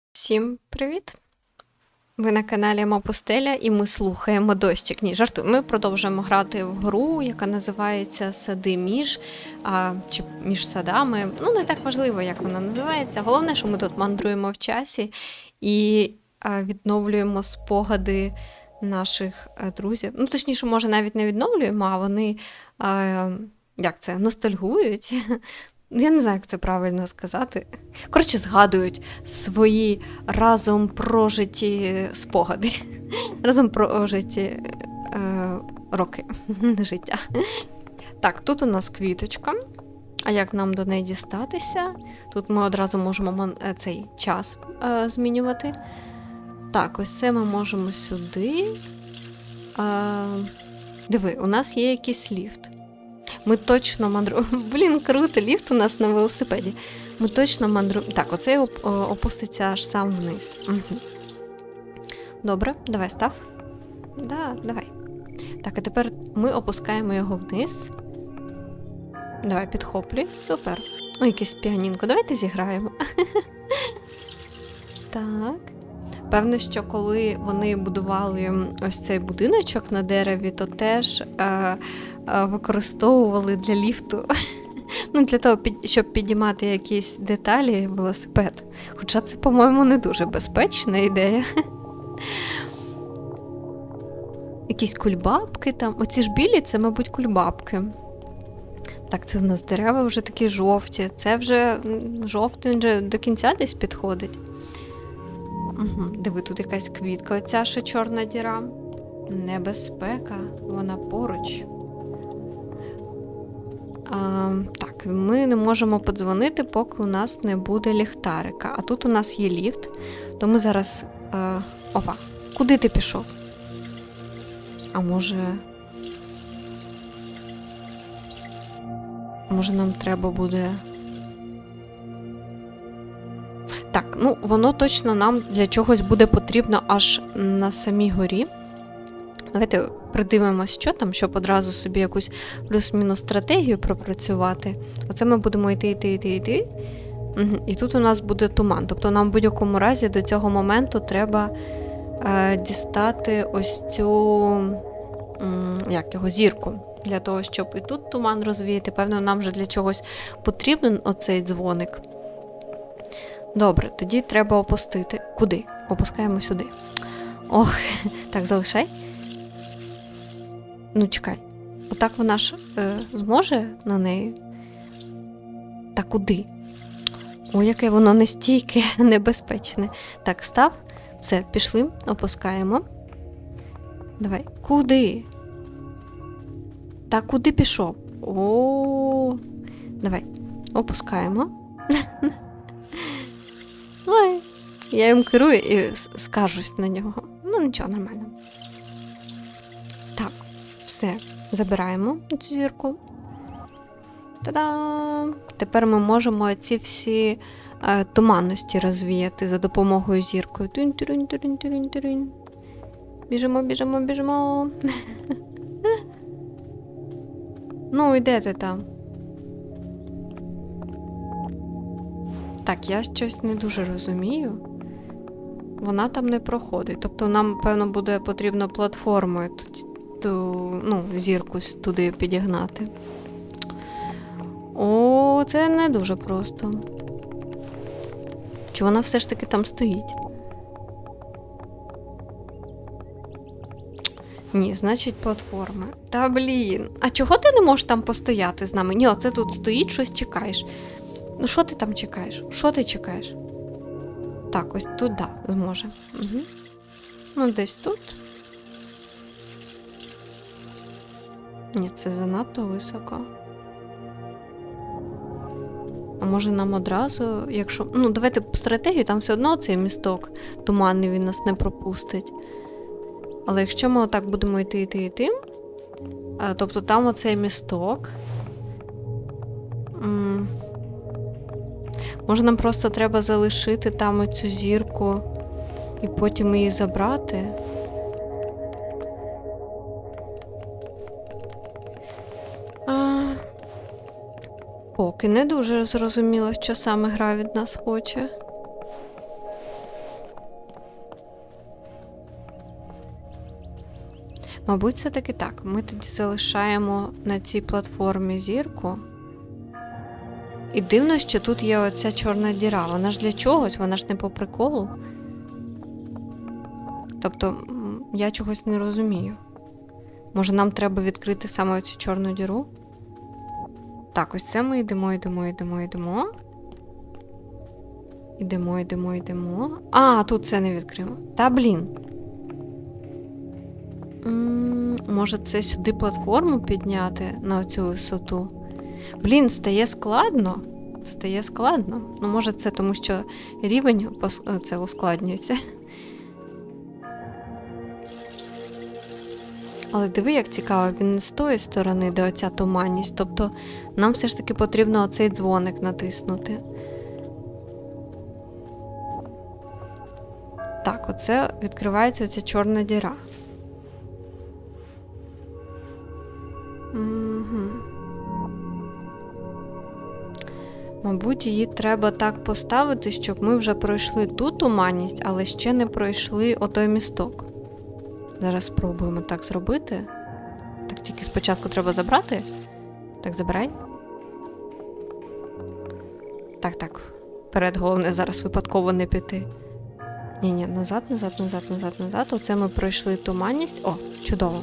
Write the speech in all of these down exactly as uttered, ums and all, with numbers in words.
Всім привіт! Ви на каналі Мапустеля і ми слухаємо дощик. Ні, жартую. Ми продовжуємо грати в гру, яка називається Сади між, а, чи між садами. Ну, не так важливо, як вона називається. Головне, що ми тут мандруємо в часі і а, відновлюємо спогади наших а, друзів. Ну, точніше, може, навіть не відновлюємо, а вони, а, як це, ностальгують. Я не знаю, як це правильно сказати. Коротше, згадують свої разом прожиті спогади. Разом прожиті е, роки життя. Так, тут у нас квіточка. А як нам до неї дістатися? Тут ми одразу можемо цей час е, змінювати. Так, ось це ми можемо сюди. Е, диви, у нас є якийсь ліфт. Ми точно мандруємо. Блін, круто, ліфт у нас на велосипеді. Ми точно мандруємо. Так, оцей опуститься аж сам вниз. Угу. Добре, давай став. Да, давай. Так, а тепер ми опускаємо його вниз. Давай, підхоплюй. Супер. Ой, якесь піанінко. Давайте зіграємо. Так. Певно, що коли вони будували ось цей будиночок на дереві, то теж е, е, використовували для ліфту, ну, для того, щоб підіймати якісь деталі велосипед. Хоча це, по-моєму, не дуже безпечна ідея. Якісь кульбабки там. Оці ж білі, це, мабуть, кульбабки. Так, це у нас дерева вже такі жовті. Це вже жовтий, він вже до кінця десь підходить. Угу. Диви, тут якась квітка, оця ще чорна діра. Небезпека, вона поруч. А, так, ми не можемо подзвонити, поки у нас не буде ліхтарика. А тут у нас є ліфт, то ми зараз... Е, опа, куди ти пішов? А може... Може нам треба буде... Так, ну, воно точно нам для чогось буде потрібно аж на самій горі. Давайте придивимось, що там, щоб одразу собі якусь плюс-мінус стратегію пропрацювати. Оце ми будемо йти, йти, йти, йти. І тут у нас буде туман. Тобто нам в будь-якому разі до цього моменту треба е, дістати ось цю, м, як його, зірку. Для того, щоб і тут туман розвіяти. Певно, нам вже для чогось потрібен оцей дзвоник. Добре, тоді треба опустити. Куди? Опускаємо сюди. Ох, так, залишай. Ну, чекай. Отак вона ж е, зможе на неї? Та куди? Ой, яке воно нестійке, небезпечне. Так, став. Все, пішли, опускаємо. Давай. Куди? Та куди пішов? О, давай, опускаємо. Ой, я їм керую і скаржусь на нього. Ну, нічого, нормально. Так, все, забираємо цю зірку. Та-дам! Тепер ми можемо ці всі е, туманності розвіяти за допомогою зіркою. Тюрін-тюрін-тюрін-тюрін-тюрін. Біжимо, біжимо, біжимо. Ну, і де ти там? Так, я щось не дуже розумію. Вона там не проходить. Тобто нам, певно, буде потрібно платформою ту, ну, зірку туди підігнати. О, це не дуже просто. Чи вона все ж таки там стоїть? Ні, значить платформа. Та блін, а чого ти не можеш там постояти з нами? Ні, оце тут стоїть, щось чекаєш. Ну, що ти там чекаєш? Що ти чекаєш? Так, ось тут, да, зможе. Угу. Ну, десь тут. Ні, це занадто високо. А може нам одразу, якщо... Ну, давайте стратегію, там все одно цей місток туманний, він нас не пропустить. Але якщо ми отак будемо йти, йти, йти, тобто там оцей місток... М- Може, нам просто треба залишити там оцю зірку і потім її забрати? А... Поки не дуже зрозуміло, що саме гра від нас хоче. Мабуть, це таки так. Ми тоді залишаємо на цій платформі зірку. І дивно, що тут є оця чорна діра. Вона ж для чогось, вона ж не по приколу. Тобто, я чогось не розумію. Може, нам треба відкрити саме цю чорну діру? Так, ось це ми йдемо, йдемо, йдемо, йдемо. Йдемо, йдемо, йдемо. А, тут це не відкримо. Та, блін. М-м, може, це сюди платформу підняти на цю висоту? Блін, стає складно. Стає складно. Ну, може, це тому, що рівень пос- це ускладнюється. Але диви, як цікаво, він не з тої сторони, де оця туманність. Тобто, нам все ж таки потрібно оцей дзвоник натиснути. Так, оце відкривається оця чорна діра. Угу. Мабуть, її треба так поставити, щоб ми вже пройшли ту туманність, але ще не пройшли отой місток. Зараз спробуємо так зробити. Так, тільки спочатку треба забрати. Так, забирай. Так, так. Вперед, головне, зараз випадково не піти. Ні-ні, назад, назад, назад, назад, назад. Оце ми пройшли туманність. О, чудово.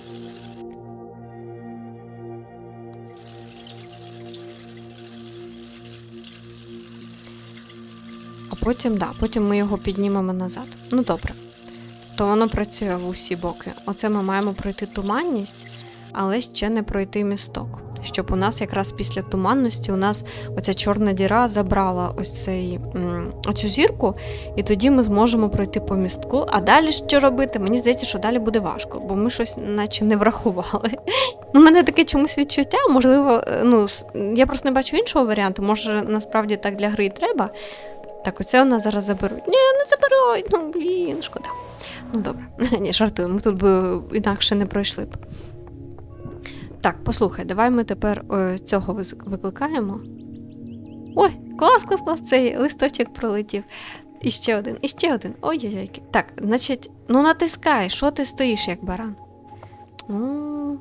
А потім, да, потім ми його піднімемо назад. Ну, добре. То воно працює в усі боки. Оце ми маємо пройти туманність, але ще не пройти місток. Щоб у нас якраз після туманності у нас оця чорна діра забрала ось цей, м, оцю зірку, і тоді ми зможемо пройти по містку. А далі що робити? Мені здається, що далі буде важко, бо ми щось наче не врахували. У мене таке чомусь відчуття, можливо, ну, я просто не бачу іншого варіанту, може насправді так для гри і треба. Так, оце у нас зараз заберуть. Ні, не заберуть, ну блін, шкода. Ну добре, ні, жартую, ми тут би інакше не пройшли б. Так, послухай, давай ми тепер о, цього викликаємо. Ой, клас, клас, клас, цей листочок пролетів. І ще один, і ще один. Ой-ой-ой. Так, значить, ну натискай, що ти стоїш, як баран? Ну...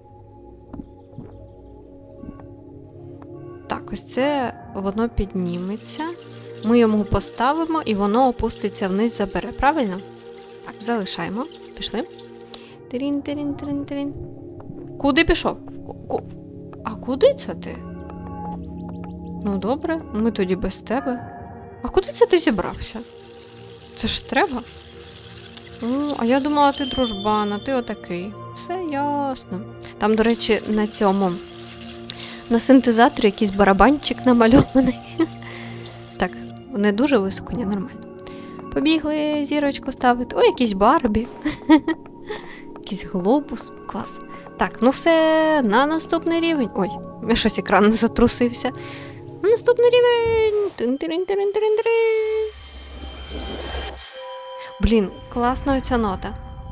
Так, ось це воно підніметься. Ми йому поставимо, і воно опуститься вниз, забере. Правильно? Так, залишаємо. Пішли. Тирін, тирін, тирін, тирін. Куди пішов? Ку... А куди це ти? Ну, добре, ми тоді без тебе. А куди це ти зібрався? Це ж треба? Ну, а я думала, ти дружбан, а ти отакий. Все ясно. Там, до речі, на цьому, на синтезаторі якийсь барабанчик намальований. Так, не дуже високо, ні, нормально. Побігли зірочку ставити. Ой, якийсь Барбі. Якийсь глобус. Клас. Так, ну все, на наступний рівень. Ой, щось екран не затрусився. На наступний рівень. Тин-тирин-тирин-тирин-тирин. Блін, класна оця нота.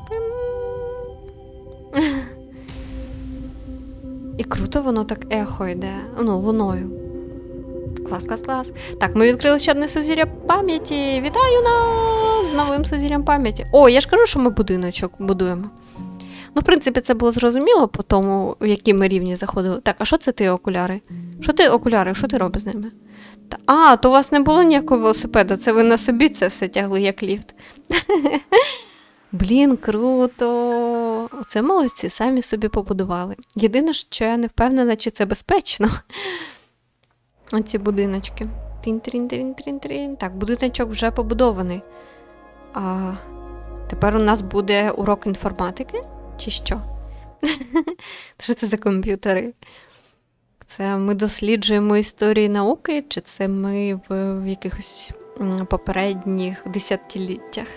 І круто воно так ехо йде. Ну, луною. Клас, клас, клас. Так, ми відкрили ще одне сузір'я пам'яті. Вітаю нас з новим сузір'ям пам'яті. О, я ж кажу, що ми будиночок будуємо. Ну, в принципі, це було зрозуміло по тому, в які ми рівні заходили. Так, а що це ти, окуляри? Що ти, окуляри, що ти робиш з ними? Та, а, то у вас не було ніякого велосипеда, це ви на собі це все тягли, як ліфт. Блін, круто. Оце молодці, самі собі побудували. Єдине, що я не впевнена, чи це безпечно. Оці будиночки. Тин-трин-трин-трин-трин. Так, будиночок вже побудований. А тепер у нас буде урок інформатики? Чи що? Що це за комп'ютери? Це ми досліджуємо історії науки, чи це ми в, в якихось попередніх десятиліттях?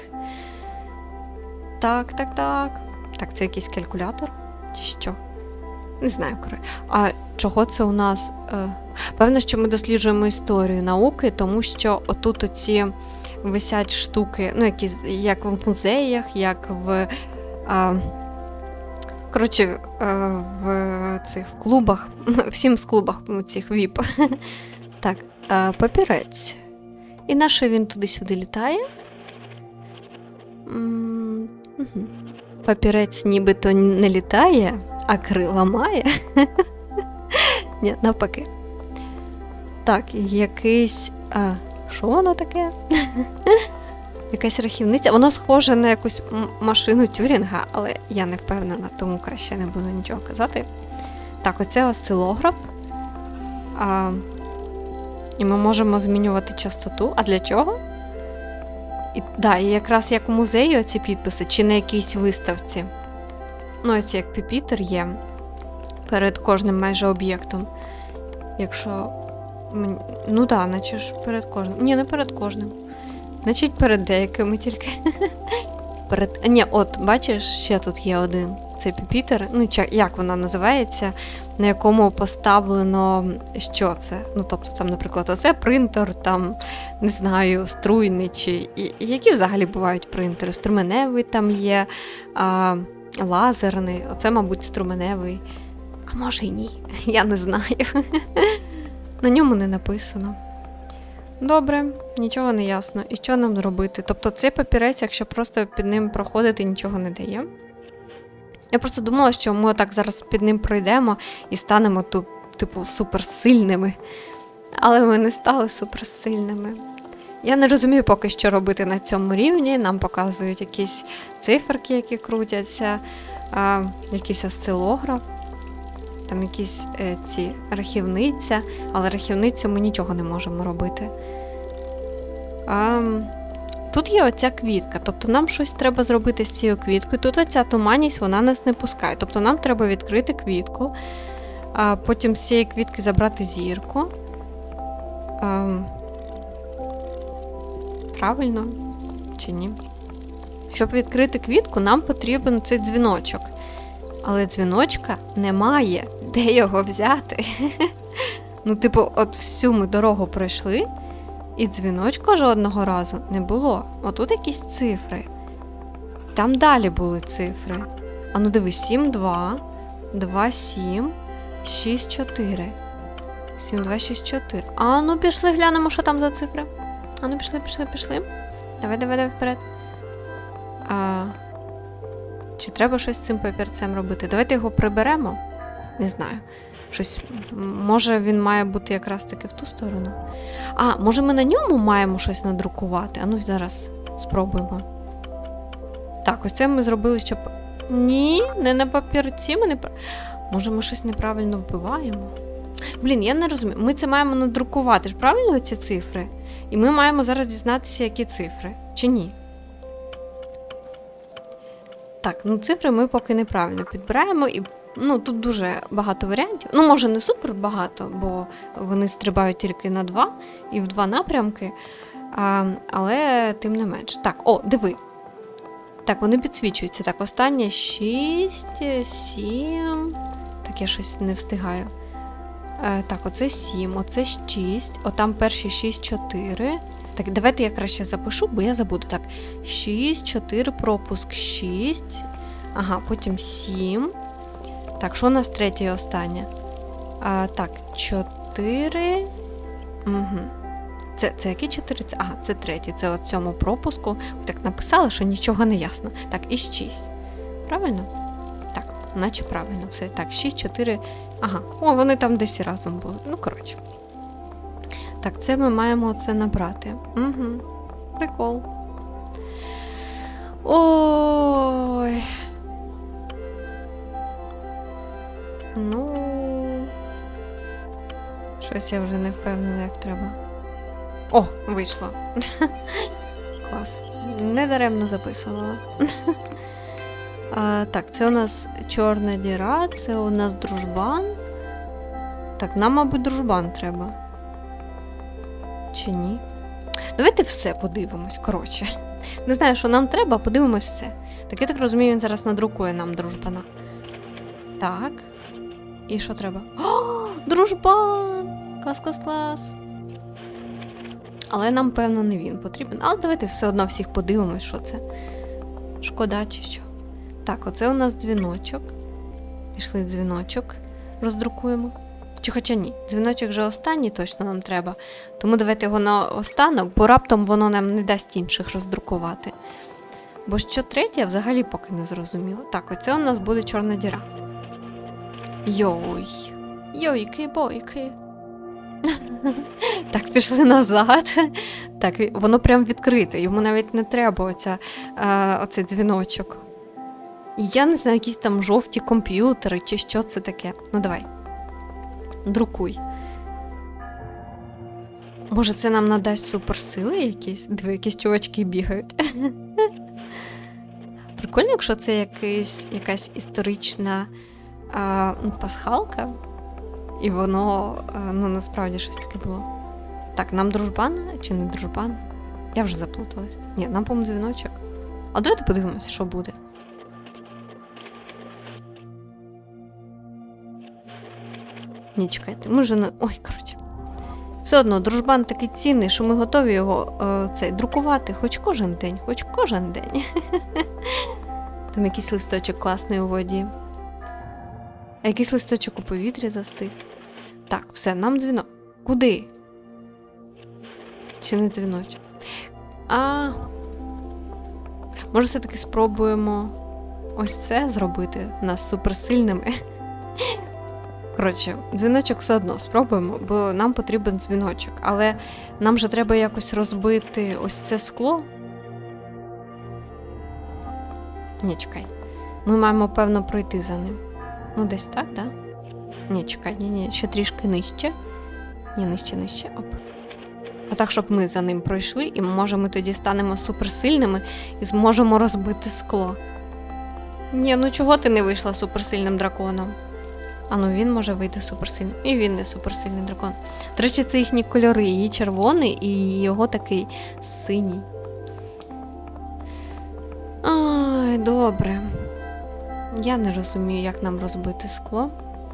Так, так, так. Так, це якийсь калькулятор? Чи що? Не знаю, коротше. А чого це у нас? Певно, що ми досліджуємо історію науки, тому що отут оці висять штуки, ну, які як в музеях, як в... А, коротше, в цих клубах, всім з клубах цих віп. Так, папірець. І на що він туди-сюди літає? Угу. Папірець нібито не літає, а крила має. Ні, навпаки. Так, якийсь... А, що воно таке? Якась рахівниця. Воно схоже на якусь машину Тюрінга, але я не впевнена, тому краще не буду нічого казати. Так, оце осцилограф. А, і ми можемо змінювати частоту. А для чого? І, да, і якраз як у музеї оці підписи, чи на якійсь виставці. Ну, ось як пюпітер є перед кожним майже об'єктом. Якщо... Ну так, да, наче ж перед кожним. Ні, не перед кожним. Значить, перед деякими тільки. перед... Ні, от, бачиш, ще тут є один. Це пюпітер, ну, як воно називається, на якому поставлено, що це. Ну, тобто, там, наприклад, оце принтер, там, не знаю, струйний, чи... І, які взагалі бувають принтери? Струменевий там є, а, лазерний, оце, мабуть, струменевий. А може і ні, я не знаю. На ньому не написано. Добре, нічого не ясно. І що нам зробити? Тобто цей папірець, якщо просто під ним проходити, нічого не дає. Я просто думала, що ми отак зараз під ним пройдемо і станемо тут, типу, суперсильними. Але ми не стали суперсильними. Я не розумію поки що робити на цьому рівні. Нам показують якісь циферки, які крутяться, а, якийсь осцилограф. Там якісь е, ці рахівниця, але рахівницю ми нічого не можемо робити. А, тут є оця квітка, тобто нам щось треба зробити з цією квіткою. Тут оця туманність, вона нас не пускає. Тобто нам треба відкрити квітку, а потім з цієї квітки забрати зірку. А, правильно? Чи ні? Щоб відкрити квітку, нам потрібен цей дзвіночок. Але дзвіночка немає. Де його взяти? Ну, типу, от всю ми дорогу пройшли, і дзвіночка жодного разу не було. Отут якісь цифри. Там далі були цифри. А ну диви, сім, два, два, сім, шість, чотири. сім, два, шість, чотири. А ну пішли, глянемо, що там за цифри. А ну пішли, пішли, пішли. Давай, давай, давай вперед. А... Чи треба щось з цим папірцем робити? Давайте його приберемо. Не знаю. Щось, може він має бути якраз таки в ту сторону. А, може ми на ньому маємо щось надрукувати? А ну зараз спробуємо. Так, ось це ми зробили, щоб... Ні, не на папірці ми не... Може ми щось неправильно вбиваємо? Блін, я не розумію. Ми це маємо надрукувати ж, правильно, ці цифри? І ми маємо зараз дізнатися, які цифри. Чи ні? Так, ну цифри ми поки неправильно підбираємо, і ну, тут дуже багато варіантів. Ну, може, не супер багато, бо вони стрибають тільки на два, і в два напрямки, а, але тим не менш. Так, о, диви. Так, вони підсвічуються. Так, останнє шість, сім. Так, я щось не встигаю. Е, так, оце сім, оце шість, отам перші шість, чотири. Так, давайте я краще запишу, бо я забуду. Так, шість, чотири, пропуск шість. Ага, потім сім. Так, що у нас третє і останнє? А, так, чотири. Угу. Це, це які чотири? Це, ага, це третє. Це от цьому пропуску. Ви так написали, що нічого не ясно. Так, і шість. Правильно? Так, наче правильно все. Так, шість, чотири. Ага, о, вони там десь разом були. Ну, коротше. Так, це ми маємо це набрати. Угу. Прикол. Ой. Ну. Щось я вже не впевнена, як треба. О, вийшло. Клас. Недаремно записувала. А, так, це у нас чорна діра, це у нас дружбан. Так, нам, мабуть, дружбан треба. Чи ні? Давайте все подивимось, коротше. Не знаю, що нам треба, подивимось все. Так, я так розумію, він зараз надрукує нам дружбана. Так. І що треба? О, дружбан! Клас, клас, клас. Але нам, певно, не він потрібен. Але давайте все одно всіх подивимось, що це. Шкода чи що. Так, оце у нас дзвіночок. Пішли дзвіночок. Роздрукуємо. Чи хоча ні, дзвіночок вже останній точно нам треба. Тому давайте його на останок, бо раптом воно нам не дасть інших роздрукувати. Бо що третє, я взагалі поки не зрозуміла. Так, оце у нас буде чорна діра. Йой. Йойки-бойки. Так, пішли назад. Так, воно прям відкрите. Йому навіть не треба оця, е, оцей дзвіночок. Я не знаю, якісь там жовті комп'ютери, чи що це таке. Ну, давай. Друкуй. Може, це нам надасть суперсили якісь? Диви, якісь чувачки бігають. Прикольно, якщо це якийсь, якась історична а, ну, пасхалка, і воно, а, ну, насправді щось таке було. Так, нам дружбан чи не дружбан? Я вже заплуталась. Ні, нам, по-моєму, дзвіночок. А давайте подивимося, що буде. Ні, чекайте, ми вже на... Ой, коротше. Все одно, дружбан такий цінний, що ми готові його е, цей, друкувати хоч кожен день, хоч кожен день. Там якийсь листочок класний у воді. А якийсь листочок у повітрі застиг. Так, все, нам дзвінок. Куди? Чи не дзвіночок? А, може все-таки спробуємо ось це зробити, нас суперсильними. Коротше, дзвіночок все одно спробуємо, бо нам потрібен дзвіночок. Але нам же треба якось розбити ось це скло. Ні, чекай. Ми маємо, певно, пройти за ним. Ну, десь так, да? Ні, чекай, ні, ні, ще трішки нижче. Ні, нижче, нижче, оп. А так, щоб ми за ним пройшли, і може ми тоді станемо суперсильними і зможемо розбити скло. Ні, ну чого ти не вийшла суперсильним драконом? А ну він може вийти суперсильним. І він не суперсильний дракон. До речі, це їхні кольори. Її червоний і його такий синій. Ай, добре. Я не розумію, як нам розбити скло.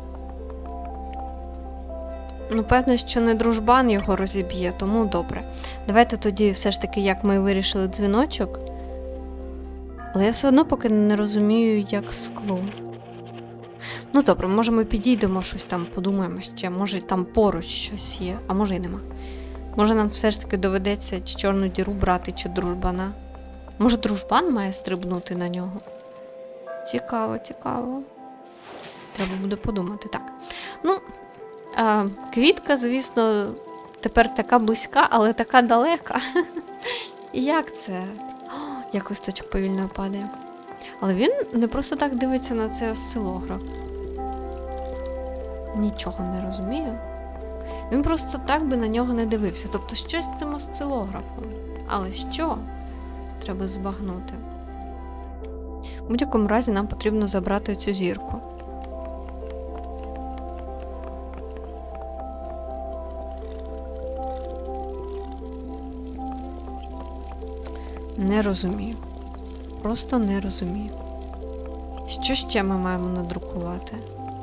Ну, певно, що не дружбан його розіб'є, тому добре. Давайте тоді все ж таки, як ми вирішили дзвіночок. Але я все одно поки не розумію, як скло. Ну, добре, може ми підійдемо, щось там подумаємо ще. Може там поруч щось є, а може й нема. Може нам все ж таки доведеться чи чорну діру брати, чи дружбана. Може дружбан має стрибнути на нього? Цікаво, цікаво. Треба буде подумати. Так. Ну, а, квітка, звісно, тепер така близька, але така далека. І як це? О, як листочок повільно падає. Але він не просто так дивиться на цей осцилограф. Нічого не розумію. Він просто так би на нього не дивився. Тобто щось з цим осцилографом. Але що? Треба збагнути. В будь-якому разі нам потрібно забрати цю зірку. Не розумію. Просто не розумію. Що ще ми маємо надрукувати?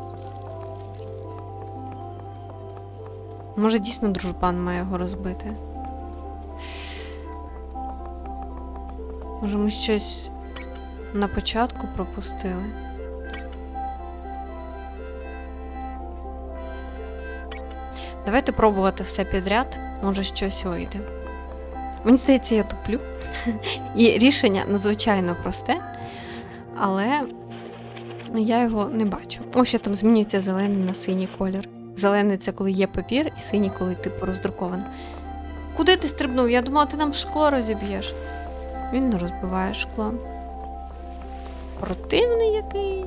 Може, дійсно дружбан має його розбити? Може, ми щось на початку пропустили? Давайте пробувати все підряд. Може, щось вийде. Мені здається, я туплю. І рішення надзвичайно просте, але я його не бачу. О, ще там змінюється зелений на синій колір. Зелений – це коли є папір, і синій, коли типу роздруковано. Куди ти стрибнув? Я думала, ти нам шкло розіб'єш. Він не розбиває шкло. Противний який.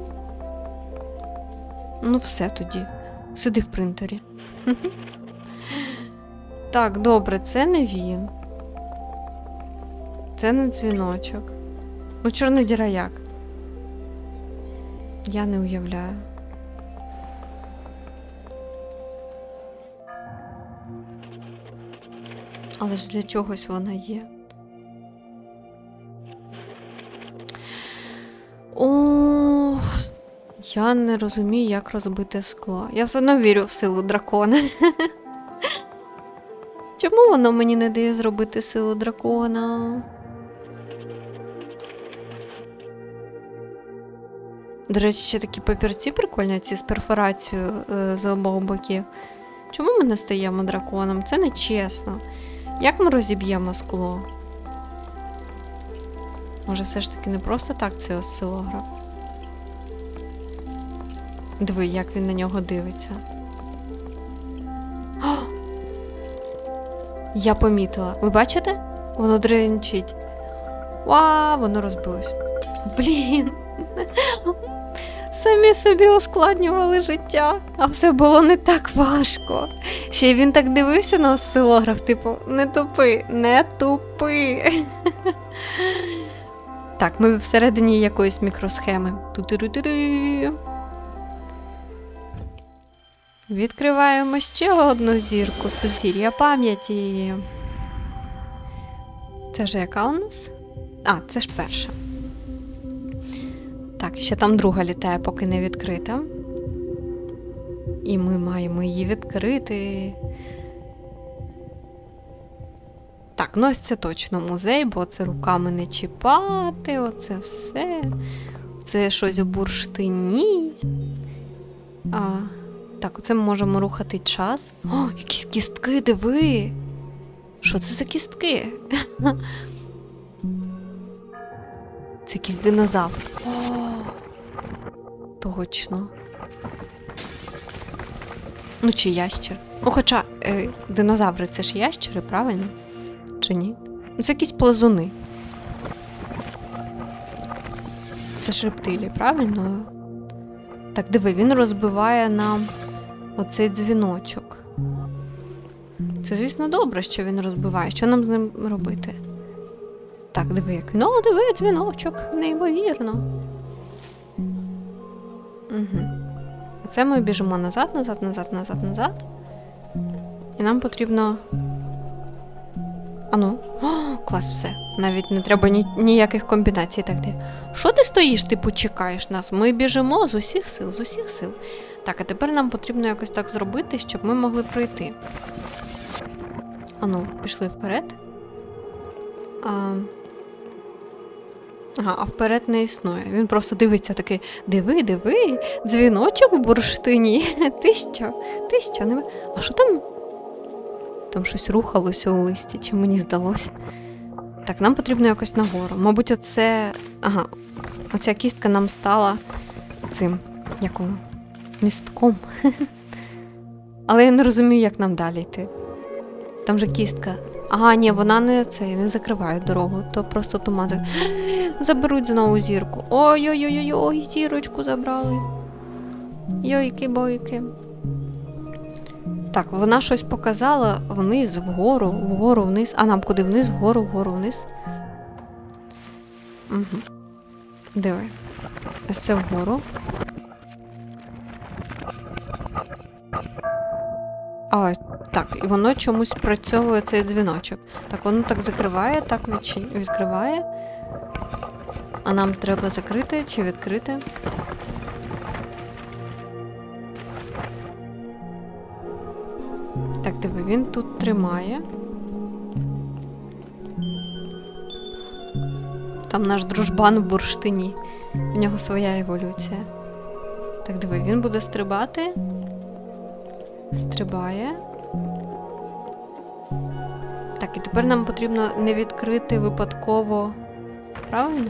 Ну все тоді. Сиди в принтері. Так, добре, це не він. Це не дзвіночок. Ну, чорна діра як? Я не уявляю. Але ж для чогось вона є. О, я не розумію, як розбити скло. Я все одно вірю в силу дракона. Чому воно мені не дає зробити силу дракона? До речі, ще такі папірці прикольні, ці з перфорацією е, з обох боків. Чому ми не стаємо драконом? Це не чесно. Як ми розіб'ємо скло? Може, все ж таки не просто так це осцилограф? Диви, як він на нього дивиться. О! Я помітила. Ви бачите? Воно дренчить. Вау, воно розбилось. Блін. Самі собі ускладнювали життя, а все було не так важко. Ще й він так дивився на осцилограф, типу, не тупи, не тупи. Так, ми всередині якоїсь мікросхеми. Ту-ту-ру-ту-ру. Відкриваємо ще одну зірку, сузір'я пам'яті. Це ж яка у нас? А, це ж перша. Так, ще там друга літає, поки не відкрита. І ми маємо її відкрити. Так, ну ось це точно музей, бо це руками не чіпати, оце все. Це щось у бурштині. А, так, оце ми можемо рухати час. О, якісь кістки, диви! Що це за кістки? Це якийсь динозавр. О, точно. Ну, чи ящер. Ну, хоча е, динозаври це ж ящери, правильно? Чи ні? Ну, це якісь плазуни. Це ж рептилії, правильно? Так, диви, він розбиває нам оцей дзвіночок. Це, звісно, добре, що він розбиває. Що нам з ним робити? Так, диви, як. Ну, диви, дзвіночок, неймовірно. Угу. Оце ми біжимо назад, назад, назад, назад, назад. І нам потрібно... Ану. О, клас, все. Навіть не треба ні, ніяких комбінацій. Так, де. Що ти стоїш, ти почекаєш нас? Ми біжимо з усіх сил, з усіх сил. Так, а тепер нам потрібно якось так зробити, щоб ми могли пройти. Ану, пішли вперед. А... Ага, а вперед не існує. Він просто дивиться такий, диви, диви, дзвіночок в бурштині. Ти що? Ти що? Не... А що там? Там щось рухалося у листі, чи мені здалося. Так, нам потрібно якось нагору. Мабуть, оце... Ага, оця кістка нам стала цим, як воно, містком. Але я не розумію, як нам далі йти. Там же кістка. Ага, ні, вона не це, не закриває дорогу, то просто туман. Заберуть знову зірку. Ой-ой-ой-ой, зірочку забрали. Йойки-бойки. Так, вона щось показала вниз, вгору, вгору, вниз. А нам куди вниз, вгору, вгору, вниз. Угу. Диви. Ось це вгору. А, так, і воно чомусь спрацьовує цей дзвіночок. Так, воно так закриває, так відкриває. А нам треба закрити чи відкрити? Так, диви, він тут тримає. Там наш дружбан в бурштині. У нього своя еволюція. Так, диви, він буде стрибати. Стрибає. Так, і тепер нам потрібно не відкрити випадково. Правильно?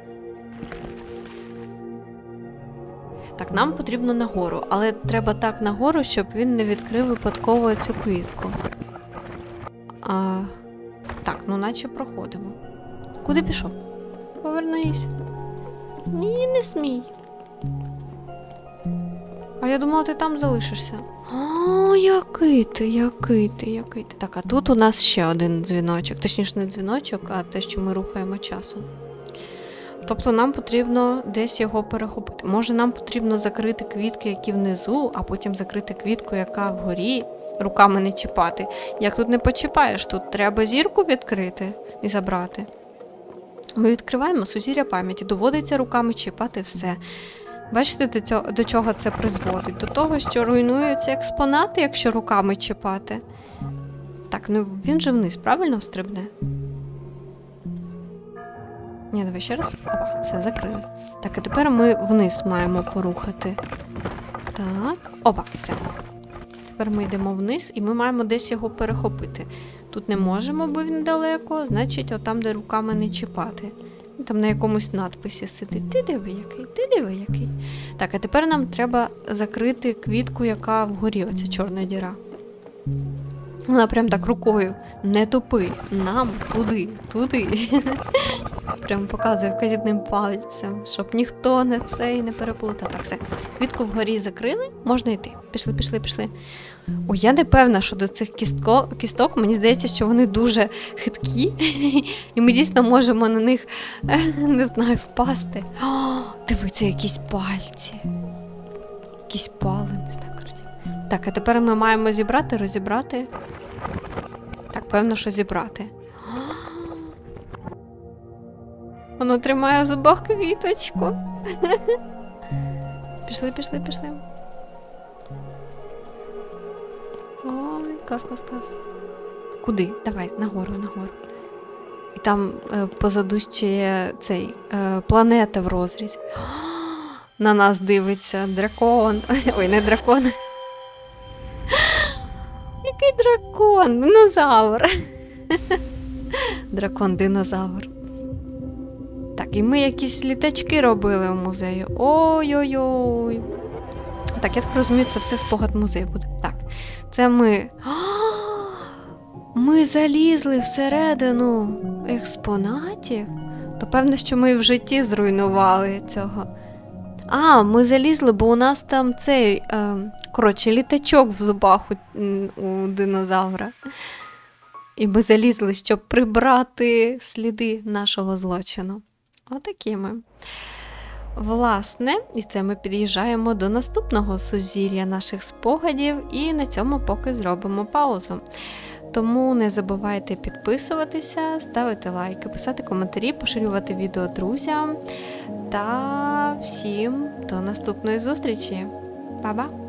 Так, нам потрібно нагору, але треба так нагору, щоб він не відкрив випадково цю квітку. А, так, ну наче проходимо. Куди пішов? Повернись. Ні, не смій. А я думала, ти там залишишся. О, який ти, який ти, який ти. Так, а тут у нас ще один дзвіночок. Точніше, не дзвіночок, а те, що ми рухаємо часом. Тобто нам потрібно десь його перехопити. Може, нам потрібно закрити квітки, які внизу, а потім закрити квітку, яка вгорі, руками не чіпати. Як тут не почіпаєш, тут треба зірку відкрити і забрати. Ми відкриваємо сузір'я пам'яті, доводиться руками чіпати все. Бачите, до, цього, до чого це призводить? До того, що руйнуються експонати, якщо руками чіпати. Так, ну він же вниз, правильно стрибне? Ні, давай ще раз. Опа, все, закрили. Так, а тепер ми вниз маємо порухати. Так, опа, все. Тепер ми йдемо вниз і ми маємо десь його перехопити. Тут не можемо, бо він далеко, значить, отам, де руками не чіпати. Там на якомусь надписі сидить. Ти диви який, ти диви який. Так, а тепер нам треба закрити квітку, яка вгорі, оця чорна діра. Вона прям так рукою. Не тупи. Нам туди, туди. Прям показує вказівним пальцем, щоб ніхто не цей не переплутав. Так, все. Квітку вгорі закрили, можна йти. Пішли, пішли, пішли. О, я не певна, що до цих кістко, кісток, мені здається, що вони дуже хиткі, і ми дійсно можемо на них, не знаю, впасти. О, дивіться, якісь пальці. Якісь пали, не знаю, коротше. Так, а тепер ми маємо зібрати, розібрати. Так, певно, що зібрати. Воно тримає в зубах квіточку. Пішли, пішли, пішли. Ой, клас, клас, клас. Куди? Давай, нагору, нагору. І там е, позаду ще є цей, е, планета в розрізі. На нас дивиться дракон. Ой, не дракон. Який дракон? Динозавр. Дракон-динозавр. Так, і ми якісь літачки робили в музеї. Ой-ой-ой. Так, я так розумію, це все спогад музею буде. Так, це ми... Ми залізли всередину експонатів? То певно, що ми в житті зруйнували цього. А, ми залізли, бо у нас там цей, е, коротше, літачок в зубах у, у динозавра. І ми залізли, щоб прибрати сліди нашого злочину. Отакі ми. Власне, і це ми під'їжджаємо до наступного сузір'я наших спогадів, і на цьому поки зробимо паузу. Тому не забувайте підписуватися, ставити лайки, писати коментарі, поширювати відео друзям. Та всім до наступної зустрічі. Па-ба!